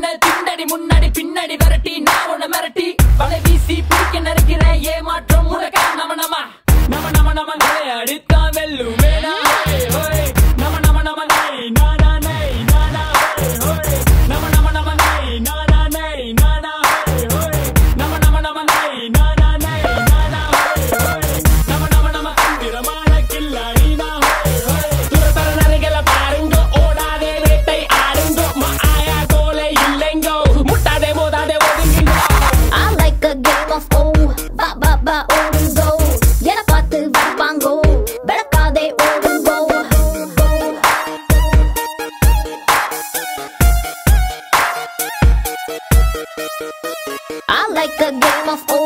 என்ன திண்டடி முன்னாடி பின்னாடி விரட்டி நான் உன்னை மிரட்டி வலை வீசி பிடிக்க நினைக்கிறேன் ஏமாற்றம் உனக்கா நம நம நம நம நம அடித்தான் வெல்லும் வேணா நம நம நம நை நானா நை நானா நம நம நம நை நானா நை நானா நம நம நம நை நானா நை நானா நம நம நம தந்திரமான கில்லாடி நான் துரத்தர நரைகள பாருங்க ஓடாதே வேட்டை ஆடுங்க ஆயா கோலை இல்லைங்கோ முட்டாதே மோதாதே ஒதுங்குங்க. I like a game of O, ba ba ba ஓடுங்கோ என பார்த்து வரப்பாங்கோ விளக்காதே ஓடுங்கோ. I like a game of O.